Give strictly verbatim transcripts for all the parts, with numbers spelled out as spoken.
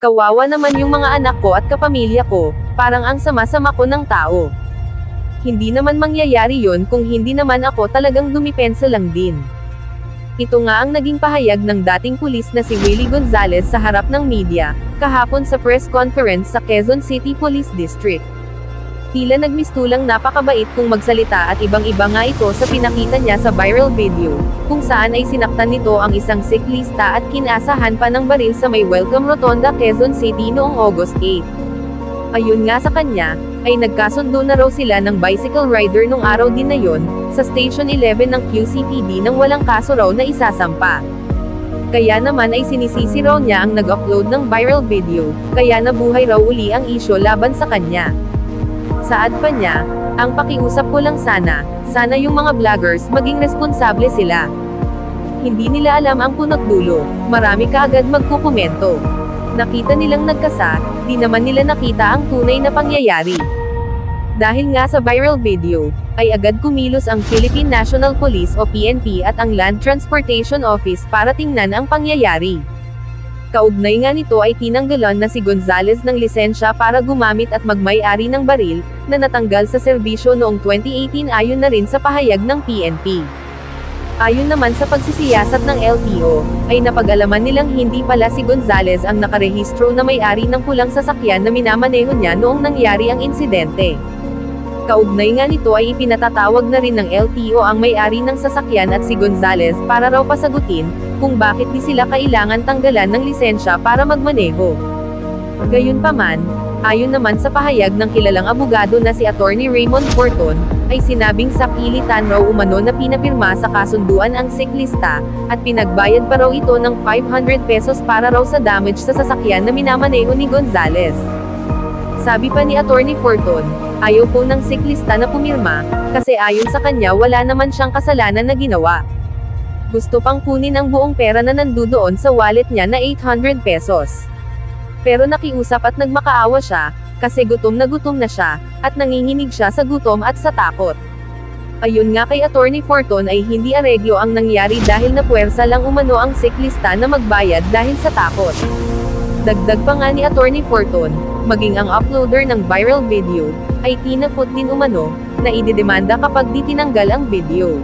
Kawawa naman yung mga anak ko at kapamilya ko, parang ang sama-sama ko ng tao. Hindi naman mangyayari yun kung hindi naman ako talagang dumipensa lang din. Ito nga ang naging pahayag ng dating pulis na si Willie Gonzales sa harap ng media, kahapon sa press conference sa Quezon City Police District. Tila nagmistulang napakabait kung magsalita at ibang-iba nga ito sa pinakita niya sa viral video, kung saan ay sinaktan nito ang isang siklista at kinasahan pa ng baril sa may Welcome Rotonda, Quezon City noong August eighth. Ayun nga sa kanya, ay nagkasundo na raw sila ng bicycle rider nung araw din na yon, sa Station eleven ng Q C P D nang walang kaso raw na isasampa. Kaya naman ay sinisisi raw niya ang nag-upload ng viral video, kaya nabuhay raw uli ang isyo laban sa kanya. Saad pa niya, ang pakiusap ko lang sana, sana yung mga vloggers maging responsable sila. Hindi nila alam ang punot dulo, marami kaagad magkukomento. Nakita nilang nagkasa, di naman nila nakita ang tunay na pangyayari. Dahil nga sa viral video, ay agad kumilos ang Philippine National Police o P N P at ang Land Transportation Office para tingnan ang pangyayari. Kaugnay nga nito ay tinanggalan na si Gonzales ng lisensya para gumamit at magmay-ari ng baril, na natanggal sa serbisyo noong twenty eighteen ayon na rin sa pahayag ng P N P. Ayon naman sa pagsisiyasat ng L T O, ay napag-alaman nilang hindi pala si Gonzales ang nakarehistro na may-ari ng pulang sasakyan na minamaneho niya noong nangyari ang insidente. Kaugnay nga nito ay ipinatatawag na rin ng L T O ang may-ari ng sasakyan at si Gonzales para raw pasagutin, kung bakit di sila kailangan tanggalan ng lisensya para magmaneho. Gayunpaman, ayon naman sa pahayag ng kilalang abogado na si Attorney Raymond Forton, ay sinabing sa pilitan raw umano na pinapirma sa kasunduan ang siklista, at pinagbayad pa raw ito ng five hundred pesos para raw sa damage sa sasakyan na minamaneho ni Gonzales. Sabi pa ni Attorney Forton, ayaw po ng siklista na pumirma, kasi ayon sa kanya wala naman siyang kasalanan na ginawa. Gusto pang kunin ang buong pera na nandoon sa wallet niya na eight hundred pesos. Pero nakiusap at nagmakaawa siya, kasi gutom na gutom na siya, at nanginginig siya sa gutom at sa takot. Ayun nga kay Attorney Forton ay hindi areglo ang nangyari dahil napuwersa lang umano ang siklista na magbayad dahil sa takot. Dagdag pa nga ni Attorney Forton, maging ang uploader ng viral video, ay tinakot din umano, na idedemanda kapag di tinanggal ang video.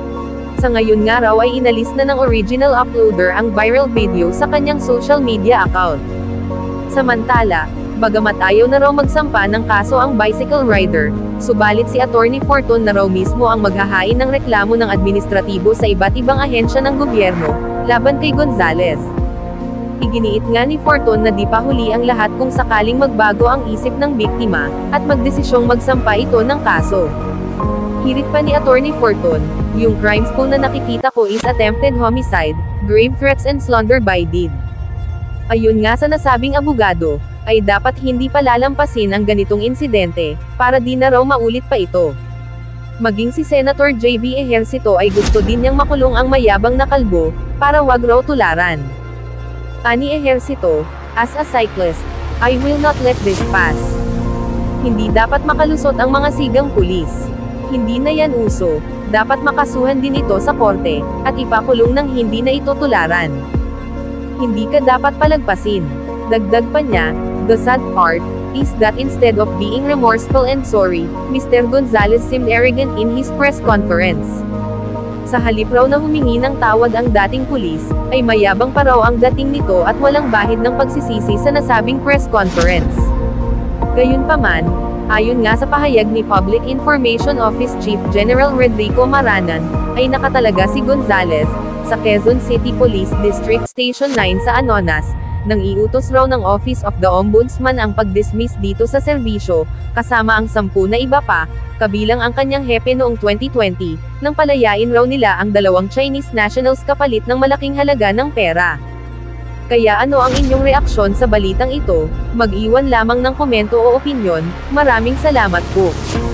Sa ngayon nga raw ay inalis na ng original uploader ang viral video sa kanyang social media account. Samantala, bagamat ayaw na raw magsampa ng kaso ang bicycle rider, subalit si Attorney Forton na raw mismo ang maghahain ng reklamo ng administratibo sa iba't ibang ahensya ng gobyerno, laban kay Gonzales. Iginiit nga ni Forton na di pa huli ang lahat kung sakaling magbago ang isip ng biktima, at magdesisyong magsampa ito ng kaso. Hirit pa ni Attorney Forton, yung crimes po na nakikita ko is attempted homicide, grave threats and slander by deed. Ayun nga sa nasabing abogado, ay dapat hindi pa lalampasin ang ganitong insidente, para di na raw maulit pa ito. Maging si Senator J V Ejercito ay gusto din niyang makulong ang mayabang na kalbo, para wag raw tularan. Ani Ejercito, as a cyclist, I will not let this pass. Hindi dapat makalusot ang mga sigang pulis. Hindi na yan uso, dapat makasuhan din ito sa korte, at ipakulong ng hindi na ito tularan. Hindi ka dapat palagpasin. Dagdag pa niya, the sad part, is that instead of being remorseful and sorry, Mister Gonzales seemed arrogant in his press conference. Sa halip raw na humingi ng tawad ang dating pulis, ay mayabang pa raw ang dating nito at walang bahid ng pagsisisi sa nasabing press conference. Gayunpaman, ayon nga sa pahayag ni Public Information Office Chief General Rodrigo Maranan, ay nakatalaga si Gonzales, sa Quezon City Police District Station nine sa Anonas, nang iutos raw ng Office of the Ombudsman ang pag-dismiss dito sa serbisyo, kasama ang sampu na iba pa, kabilang ang kanyang hepe noong twenty twenty, nang palayain raw nila ang dalawang Chinese nationals kapalit ng malaking halaga ng pera. Kaya ano ang inyong reaksyon sa balitang ito? Mag-iwan lamang ng komento o opinyon. Maraming salamat po.